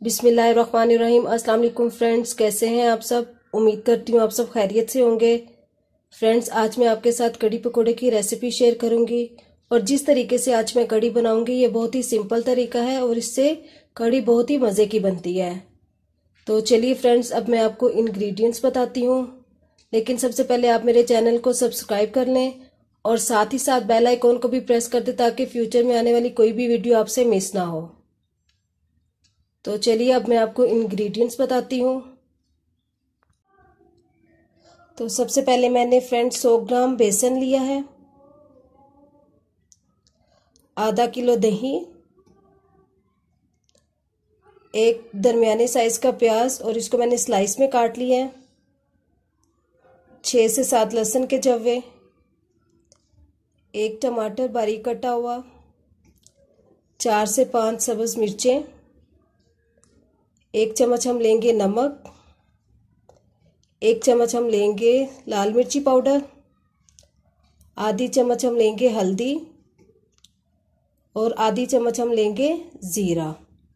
बिस्मिल्लाहिर्रहमानिर्रहीम। अस्सलाम वालेकुम फ्रेंड्स, कैसे हैं आप सब। उम्मीद करती हूँ आप सब खैरियत से होंगे। फ्रेंड्स, आज मैं आपके साथ कढ़ी पकोड़े की रेसिपी शेयर करूंगी और जिस तरीके से आज मैं कढ़ी बनाऊंगी ये बहुत ही सिंपल तरीका है और इससे कढ़ी बहुत ही मज़े की बनती है। तो चलिए फ्रेंड्स, अब मैं आपको इंग्रेडिएंट्स बताती हूँ, लेकिन सबसे पहले आप मेरे चैनल को सब्सक्राइब कर लें और साथ ही साथ बेल आइकॉन को भी प्रेस कर दें ताकि फ्यूचर में आने वाली कोई भी वीडियो आपसे मिस ना हो। तो चलिए अब मैं आपको इंग्रेडिएंट्स बताती हूँ। तो सबसे पहले मैंने फ्रेंड्स 100 ग्राम बेसन लिया है, आधा किलो दही, एक दरमियाने साइज का प्याज और इसको मैंने स्लाइस में काट लिया है, 6 से 7 लहसुन के जवे, एक टमाटर बारीक कटा हुआ, 4 से 5 सब्ज मिर्चें, 1 चम्मच हम लेंगे नमक, 1 चम्मच हम लेंगे लाल मिर्ची पाउडर, आधी चम्मच हम लेंगे हल्दी और आधी चम्मच हम लेंगे ज़ीरा।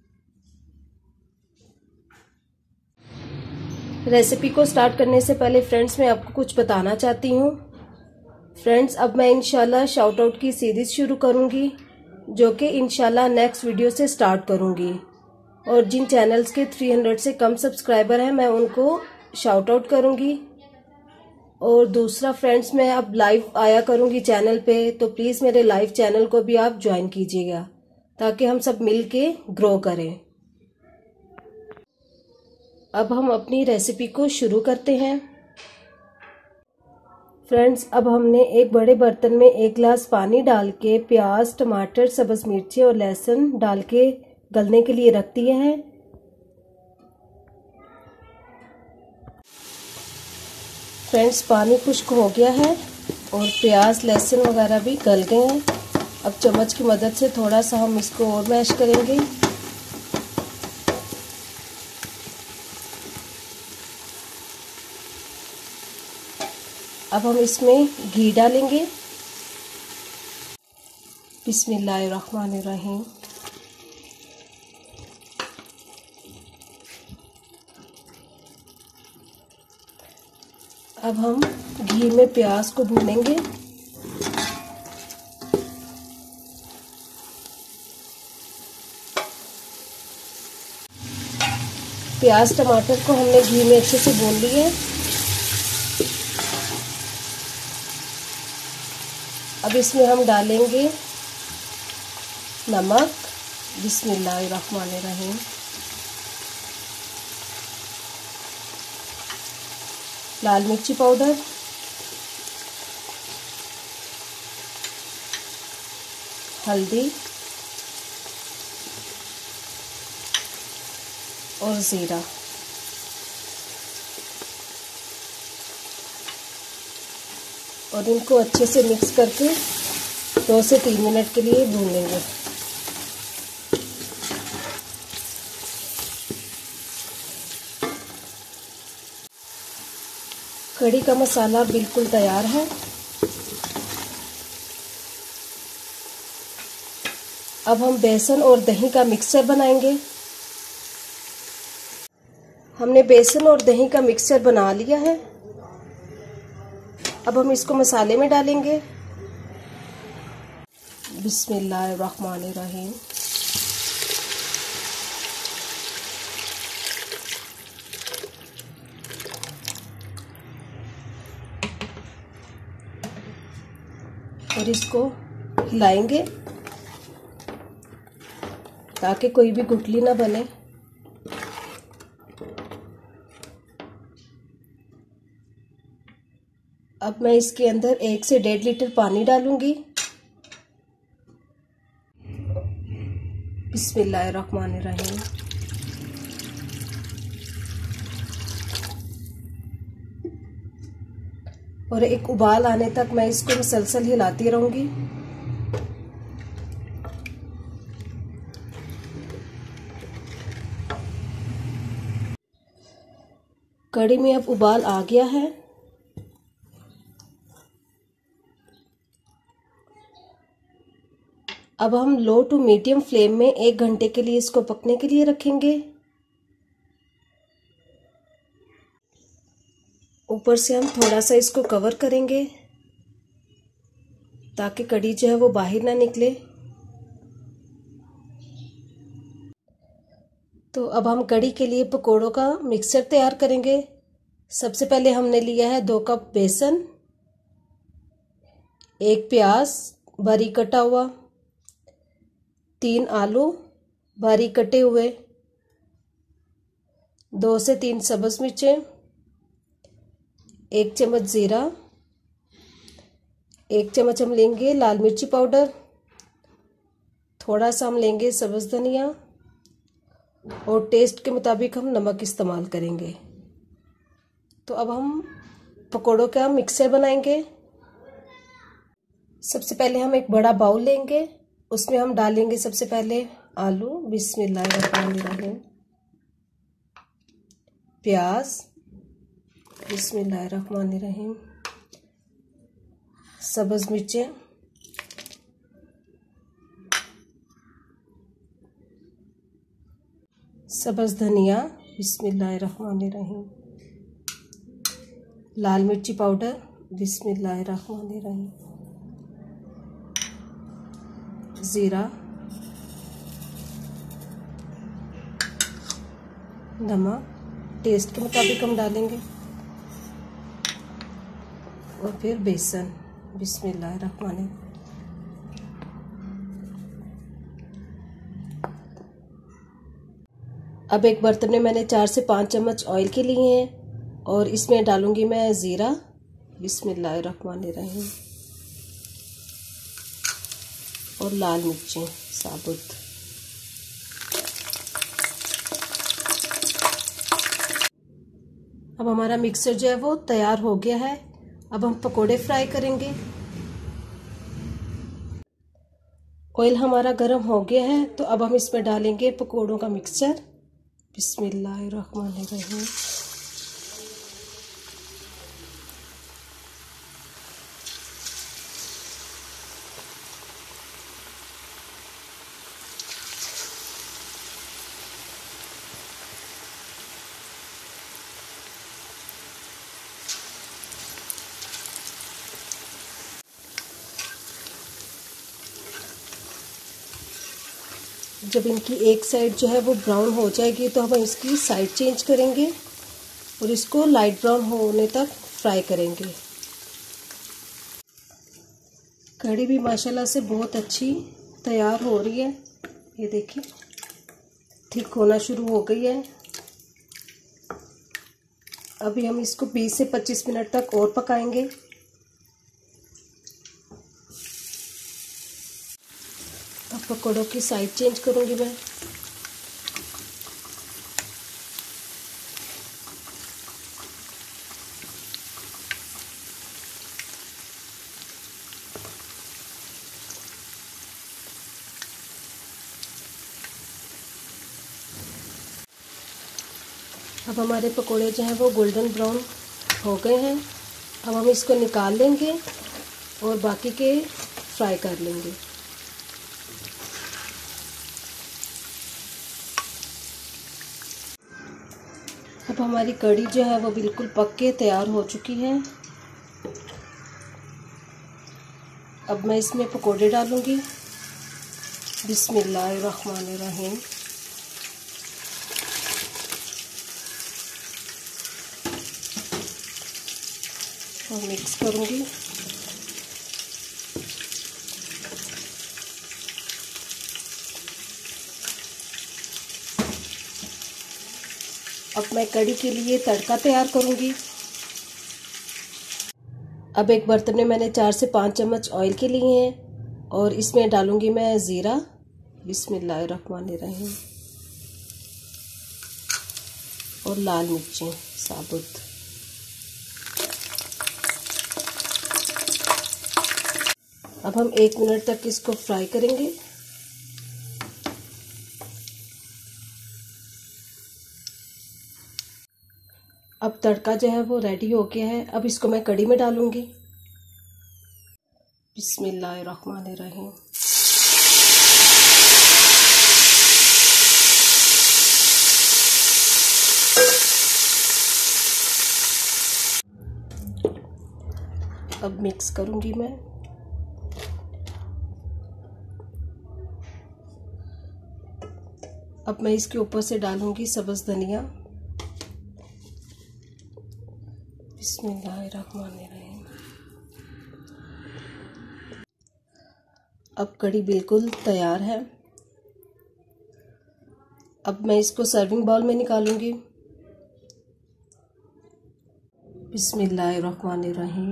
रेसिपी को स्टार्ट करने से पहले फ्रेंड्स मैं आपको कुछ बताना चाहती हूँ। फ्रेंड्स, अब मैं इंशाल्लाह शाउट आउट की सीरीज शुरू करूँगी जो कि इंशाल्लाह नेक्स्ट वीडियो से स्टार्ट करूँगी और जिन चैनल्स के 300 से कम सब्सक्राइबर हैं मैं उनको शाउट आउट करूँगी। और दूसरा फ्रेंड्स, मैं अब लाइव आया करूँगी चैनल पे, तो प्लीज़ मेरे लाइव चैनल को भी आप ज्वाइन कीजिएगा ताकि हम सब मिल के ग्रो करें। अब हम अपनी रेसिपी को शुरू करते हैं। फ्रेंड्स, अब हमने एक बड़े बर्तन में 1 गिलास पानी डाल के प्याज, टमाटर, सब्ज मिर्ची और लहसुन डाल के गलने के लिए रख दिए हैं। फ्रेंड्स, पानी खुश्क हो गया है और प्याज, लहसुन वगैरह भी गल गए हैं। अब चम्मच की मदद से थोड़ा सा हम इसको और मैश करेंगे। अब हम इसमें घी डालेंगे। बिस्मिल्लाहिर्रहमानिर्रहीम। अब हम घी में प्याज को भूनेंगे। प्याज टमाटर को हमने घी में अच्छे से भून लिए। अब इसमें हम डालेंगे नमक, बिस्मिल्लाहिर्रहमानिर्रहीम, लाल मिर्ची पाउडर, हल्दी और ज़ीरा। और इनको अच्छे से मिक्स करके 2 से 3 मिनट के लिए भून लेंगे। कढ़ी का मसाला बिल्कुल तैयार है। अब हम बेसन और दही का मिक्सचर बनाएंगे। हमने बेसन और दही का मिक्सचर बना लिया है। अब हम इसको मसाले में डालेंगे। बिस्मिल्लाहिर्रहमानिर्रहीम। और इसको हिलाएंगे ताकि कोई भी गुठली ना बने। अब मैं इसके अंदर 1 से 1.5 लीटर पानी डालूंगी। बिस्मिल्लाहिर्रहमानिर्रहीम। और एक उबाल आने तक मैं इसको मुसलसल हिलाती रहूंगी। कढ़ी में अब उबाल आ गया है। अब हम लो टू मीडियम फ्लेम में 1 घंटे के लिए इसको पकने के लिए रखेंगे। ऊपर से हम थोड़ा सा इसको कवर करेंगे ताकि कढ़ी जो है वो बाहर ना निकले। तो अब हम कढ़ी के लिए पकोड़ों का मिक्सचर तैयार करेंगे। सबसे पहले हमने लिया है 2 कप बेसन, 1 प्याज बारीक कटा हुआ, 3 आलू बारीक कटे हुए, 2 से 3 सब्ज मिर्चें, 1 चम्मच जीरा, 1 चम्मच हम लेंगे लाल मिर्ची पाउडर, थोड़ा सा हम लेंगे सब्ज धनिया और टेस्ट के मुताबिक हम नमक इस्तेमाल करेंगे। तो अब हम पकोड़ों का मिक्सचर बनाएंगे। सबसे पहले हम एक बड़ा बाउल लेंगे, उसमें हम डालेंगे सबसे पहले आलू, बिस्मिल्लाहिर्रहमानिर्रहीम, प्याज, बिस्मिल्लाहिर्रहमानिर्रहीम, सब्ज मिर्चें, सब्ज धनिया, बिस्मिल्लाहिर्रहमानिर्रहीम, लाल मिर्ची पाउडर, बिस्मिल्लाहिर्रहमानिर्रहीम, जीरा, नमक टेस्ट के मुताबिक हम डालेंगे और फिर बेसन, बिस्मिल्लाहिर्रहमानिर्रहीम। अब एक बर्तन में मैंने 4 से 5 चम्मच ऑयल के लिए हैं और इसमें डालूंगी मैं ज़ीरा, बिस्मिल्लाहिर्रहमानिर्रहीम, और लाल मिर्चें साबुत। अब हमारा मिक्सर जो है वो तैयार हो गया है। अब हम पकोड़े फ्राई करेंगे। ऑयल हमारा गर्म हो गया है, तो अब हम इसमें डालेंगे पकोड़ों का मिक्सचर, बिस्मिल्लाहिर्रहमानिर्रहीम। जब इनकी एक साइड जो है वो ब्राउन हो जाएगी तो हम इसकी साइड चेंज करेंगे और इसको लाइट ब्राउन होने तक फ्राई करेंगे। कढ़ी भी माशाल्लाह से बहुत अच्छी तैयार हो रही है। ये देखिए थिक होना शुरू हो गई है। अभी हम इसको 20 से 25 मिनट तक और पकाएंगे। अब पकौड़ों की साइड चेंज करूंगी मैं। अब हमारे पकोड़े जो हैं वो गोल्डन ब्राउन हो गए हैं। अब हम इसको निकाल लेंगे और बाकी के फ्राई कर लेंगे। अब हमारी कढ़ी जो है वो बिल्कुल पक के तैयार हो चुकी है। अब मैं इसमें पकोड़े डालूंगी, बिस्मिल्लाहिर्रहमानिर्रहीम। और मिक्स करूंगी। अब मैं कढ़ी के लिए तड़का तैयार करूंगी। अब एक बर्तन में मैंने 4 से 5 चम्मच ऑयल के लिए हैं और इसमें डालूंगी मैं ज़ीरा, बिस्मिल्लाहिर्रहमानिर्रहीम, और लाल मिर्चें साबुत। अब हम 1 मिनट तक इसको फ्राई करेंगे। अब तड़का जो है वो रेडी हो गया है। अब इसको मैं कढ़ी में डालूंगी, बिस्मिल्लाहिर्रहमानिर्रहीम। अब मिक्स करूंगी मैं। अब मैं इसके ऊपर से डालूंगी सब्ज़ धनिया। बिस्मिल्लाहिर्रहमानिर्रहीम। अब कढ़ी बिल्कुल तैयार है। अब मैं इसको सर्विंग बाउल में निकालूंगी। बिस्मिल्लाहिर्रहमानिर्रहीम।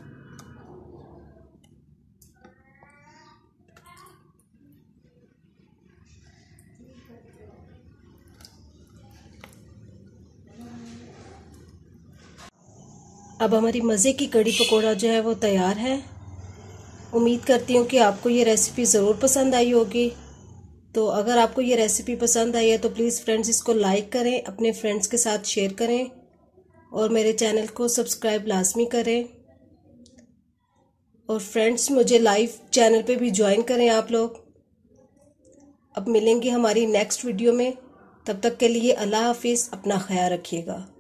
अब हमारी मज़े की कढ़ी पकौड़ा जो है वो तैयार है। उम्मीद करती हूँ कि आपको ये रेसिपी ज़रूर पसंद आई होगी। तो अगर आपको ये रेसिपी पसंद आई है तो प्लीज़ फ्रेंड्स इसको लाइक करें, अपने फ्रेंड्स के साथ शेयर करें और मेरे चैनल को सब्सक्राइब लाजमी करें। और फ्रेंड्स मुझे लाइव चैनल पे भी ज्वाइन करें आप लोग। अब मिलेंगे हमारी नेक्स्ट वीडियो में, तब तक के लिए अल्लाह हाफिज़, अपना ख्याल रखिएगा।